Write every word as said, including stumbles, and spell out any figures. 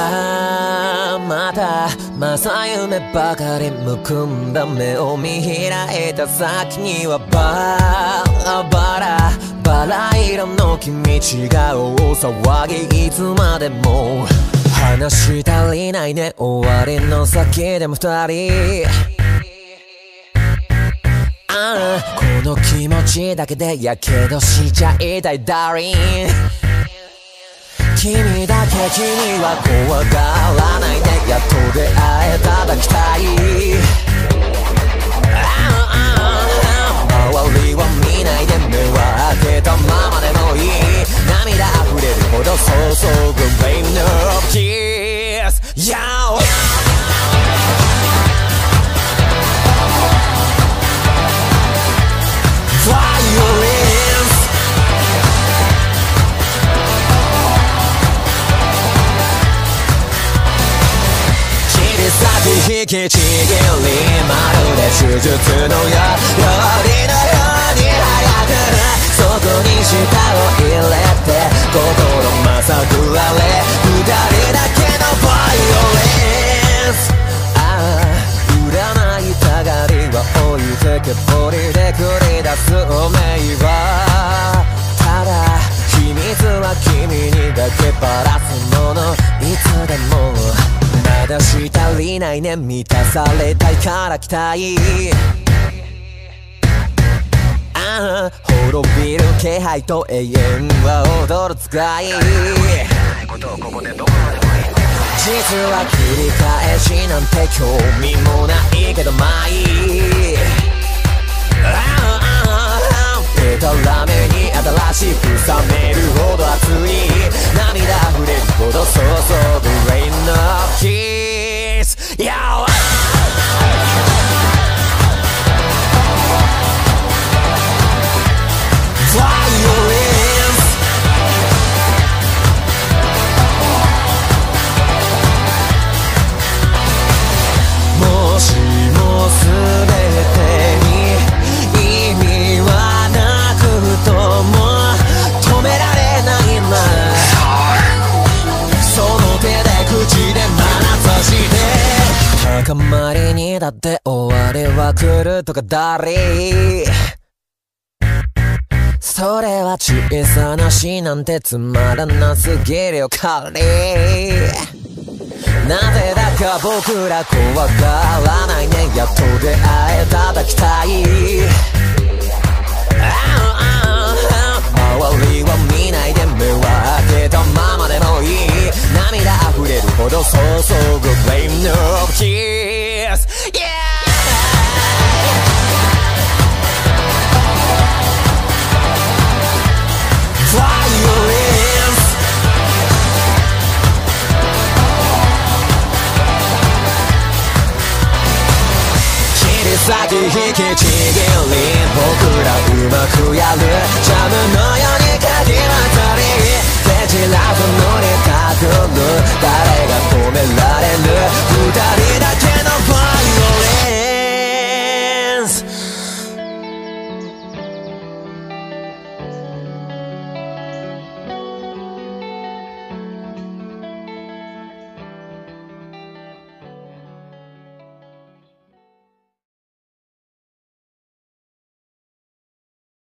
ああまた正夢ばかりむくんだ目を見開いた先にはバラバラバラ色の君違う大騒ぎいつまでも話足りないね終わりの先でも二人ああこの気持ちだけでやけどしちゃいたいダーリン君だけ君は怖がらないでやっと出会えただきたい周りは見ないで目は開けたままでもいい涙溢れるほど注ぐ Rain of Tears Yeah Violence先引きちぎりまるで手術のよう料理のように早くそこに舌を入れて心まさぐられ二人だけのバイオレンスああ占いたがりは置いてけぼりで繰り出す運命はただ秘密は君にだけばらすものいつでもまだし足りないね満たされたいから期待ああ滅びる気配と永遠は踊る使い実は繰り返しなんて興味もないけどまあいいでたらめに新しく冷めるほど熱い涙溢れるほど注ぐ Rain of Kiss Yeah Violenceもしも全てに意味はなくとも止められないなその手で口で眼差して高まりにだって終わりは来るとかだりそれは小さな死なんてつまらなすぎるよ彼なぜだか僕ら怖がらないねやっと出会えただきたい周りは見ないで目は開けたままでもいい涙溢れるほど注ぐ Rain of Tears Yeah Violence切り裂き引きちぎり僕らうまくやるジャムの